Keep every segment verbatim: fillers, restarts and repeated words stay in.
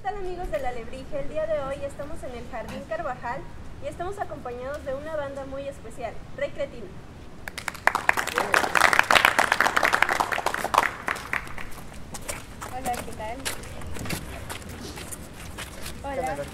tal, amigos del Alebrije? El día de hoy estamos en el Jardín Carvajal y estamos acompañados de una banda muy especial, Rey Cretino. Hola, ¿qué tal? Hola, hola,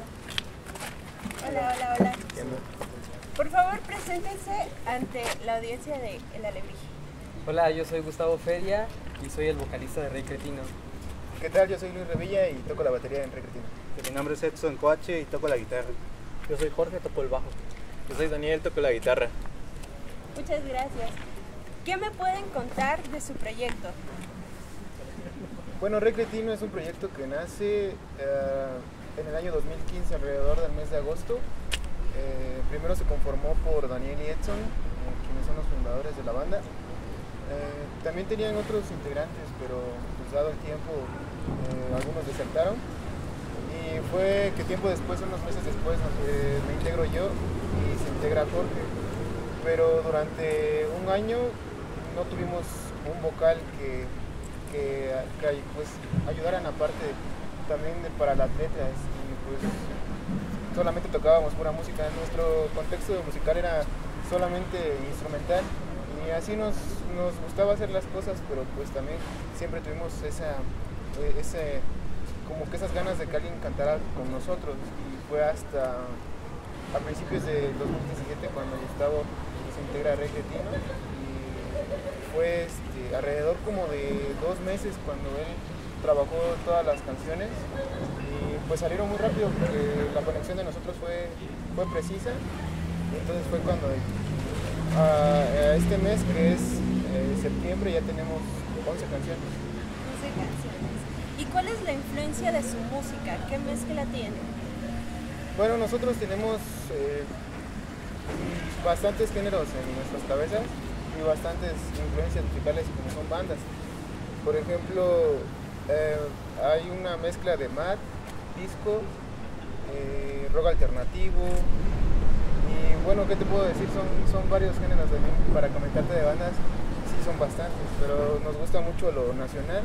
hola. Hola, hola, hola. Por favor, preséntense ante la audiencia de El Alebrije. Hola, yo soy Gustavo Feria y soy el vocalista de Rey Cretino. ¿Qué tal? Yo soy Luis Revilla y toco la batería en Rey Cretino. Mi nombre es Edson Coache y toco la guitarra. Yo soy Jorge, toco el bajo. Yo soy Daniel, toco la guitarra. Muchas gracias. ¿Qué me pueden contar de su proyecto? Bueno, Rey Cretino es un proyecto que nace uh, en el año dos mil quince, alrededor del mes de agosto. Eh, primero se conformó por Daniel y Edson, eh, quienes son los fundadores de la banda. Eh, también tenían otros integrantes, pero pues, dado el tiempo, eh, algunos desertaron. Y fue que tiempo después, unos meses después, eh, me integro yo y se integra Jorge. Pero durante un año no tuvimos un vocal que, que, que pues, ayudaran aparte también de, para las letras. Y pues solamente tocábamos pura música. Nuestro contexto musical era solamente instrumental. Y así nos, nos gustaba hacer las cosas, pero pues también siempre tuvimos esa, ese, como que esas ganas de que alguien cantara con nosotros. Y fue hasta a principios de dos mil diecisiete cuando Gustavo se integra a Rey Cretino. Y fue este, alrededor como de dos meses cuando él trabajó todas las canciones. Y pues salieron muy rápido porque la conexión de nosotros fue, fue precisa. Y entonces fue cuando... Uh, este mes, que es eh, septiembre, ya tenemos once canciones. once canciones. ¿Y cuál es la influencia de su música? ¿Qué mezcla tiene? Bueno, nosotros tenemos eh, bastantes géneros en nuestras cabezas y bastantes influencias musicales como son bandas. Por ejemplo, eh, hay una mezcla de mat, disco, eh, rock alternativo. Y bueno, ¿qué te puedo decir? Son, son varios géneros también para comentarte de bandas, sí son bastantes, pero nos gusta mucho lo nacional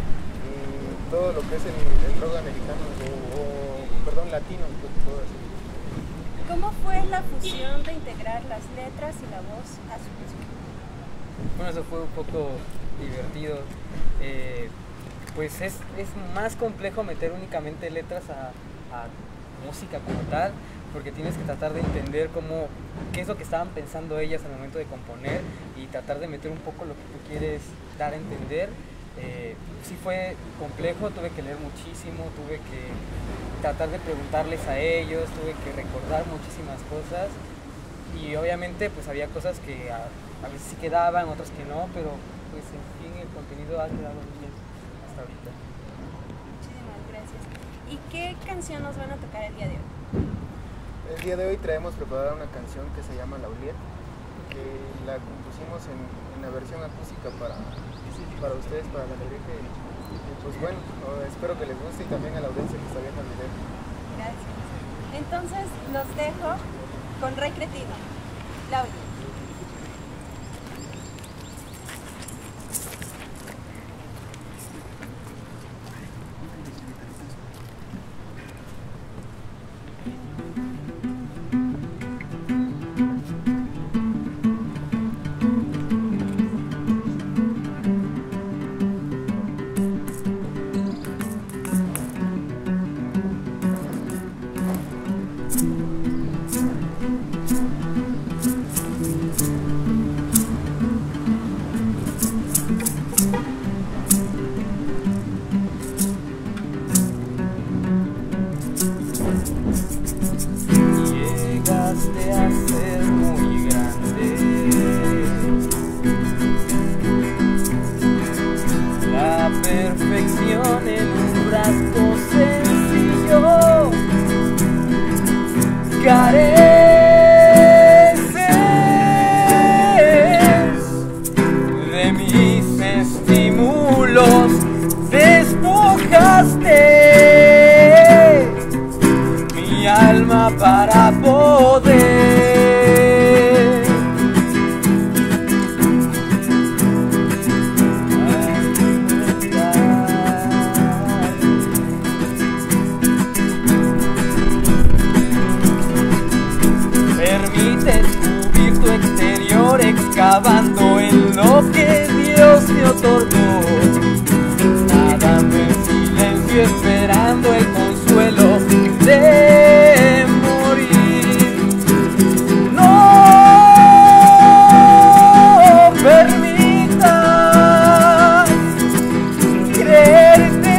y todo lo que es el, el rock americano o, o, perdón, latino, ¿qué te puedo decir? ¿Cómo fue la fusión de integrar las letras y la voz a su música? Bueno, eso fue un poco divertido. Eh, pues es, es más complejo meter únicamente letras a, a música como tal, porque tienes que tratar de entender cómo, qué es lo que estaban pensando ellas al momento de componer y tratar de meter un poco lo que tú quieres dar a entender. Eh, sí fue complejo, tuve que leer muchísimo, tuve que tratar de preguntarles a ellos, tuve que recordar muchísimas cosas y obviamente pues había cosas que a, a veces sí quedaban, otras que no, pero pues en fin el contenido ha quedado bien hasta ahorita. Muchísimas gracias. ¿Y qué canción nos van a tocar el día de hoy? El día de hoy traemos preparada una canción que se llama La Uliet, que la compusimos en, en la versión acústica para, para ustedes, para la Alebrije. Y, y pues bueno, espero que les guste y también a la audiencia que está viendo el video. Gracias. Entonces los dejo con Rey Cretino, La Uliet. Llegaste a ser muy grande, la perfección en un rasgo sencillo, careces de mis estímulos, despojaste mi alma para poder alimentar lo que Dios me otorgó, nadando en silencio esperando el consuelo de morir. No permitas creerte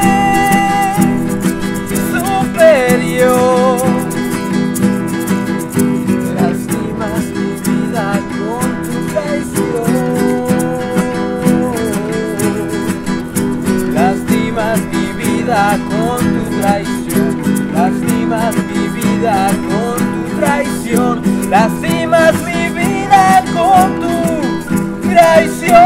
superior. Lastimas mi vida con tu traición. Lastimas mi vida con tu traición. Lastimas mi vida con tu traición. Lastimas mi vida con tu traición.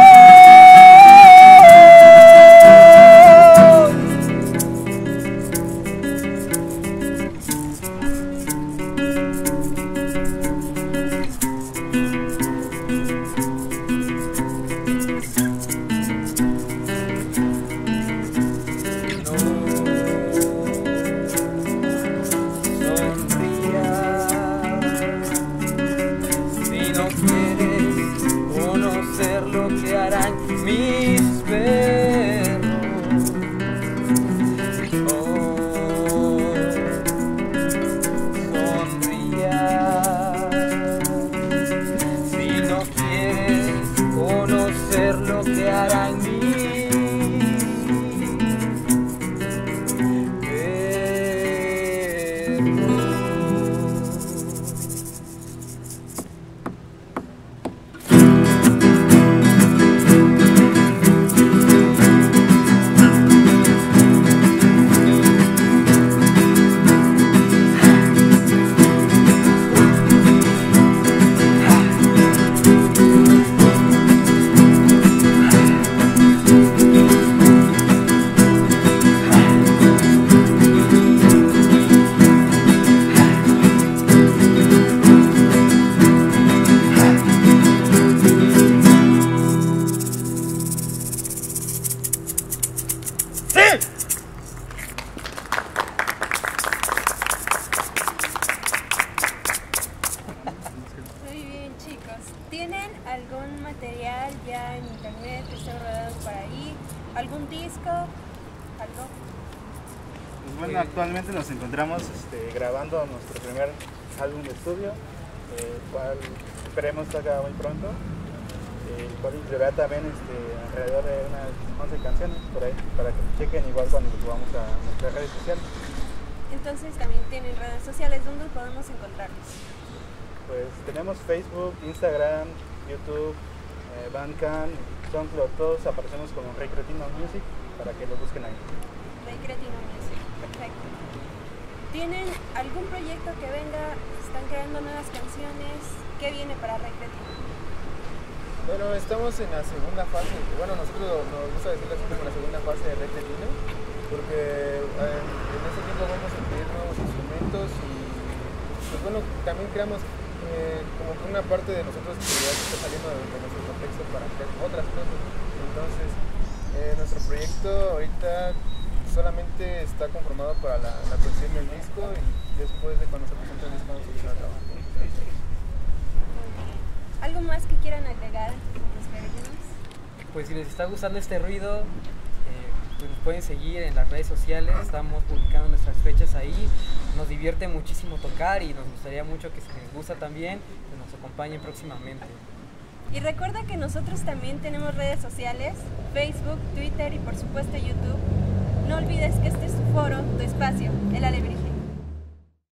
Mis perros, oh, sonría. Si no quieres conocer lo que harán mis ¿Tienen algún material ya en internet que estén rodados por ahí? ¿Algún disco? ¿Algo? Pues bueno, actualmente nos encontramos este, grabando nuestro primer álbum de estudio, el cual esperemos salga muy pronto, el cual incluirá también este, alrededor de unas once canciones por ahí, para que lo chequen igual cuando lo subamos a nuestras redes sociales. Entonces también tienen redes sociales, ¿dónde podemos encontrarlos? Pues tenemos Facebook, Instagram, YouTube, eh, Bandcamp, SoundCloud, todos aparecemos como Rey Cretino Music para que lo busquen ahí. Rey Cretino Music, perfecto. ¿Tienen algún proyecto que venga? ¿Están creando nuevas canciones? ¿Qué viene para Rey Cretino? Bueno, estamos en la segunda fase, bueno, nosotros nos gusta decirlo así como la segunda fase de Rey Cretino, porque eh, en ese tiempo vamos a incluir nuevos instrumentos y pues bueno, también creamos Eh, como que una parte de nosotros que ya está saliendo de, de nuestro contexto para hacer otras cosas. Entonces, eh, nuestro proyecto ahorita solamente está conformado para la, la cuestión del disco y después de cuando se presente el disco vamos a empezar a trabajar. ¿Algo más que quieran agregar a los peregrinos? Pues si les está gustando este ruido, eh, pues nos pueden seguir en las redes sociales, estamos publicando nuestras fechas ahí. Nos divierte muchísimo tocar y nos gustaría mucho que si les gusta también, que nos acompañen próximamente. Y recuerda que nosotros también tenemos redes sociales, Facebook, Twitter y por supuesto YouTube. No olvides que este es tu foro, tu espacio, el Alebrije.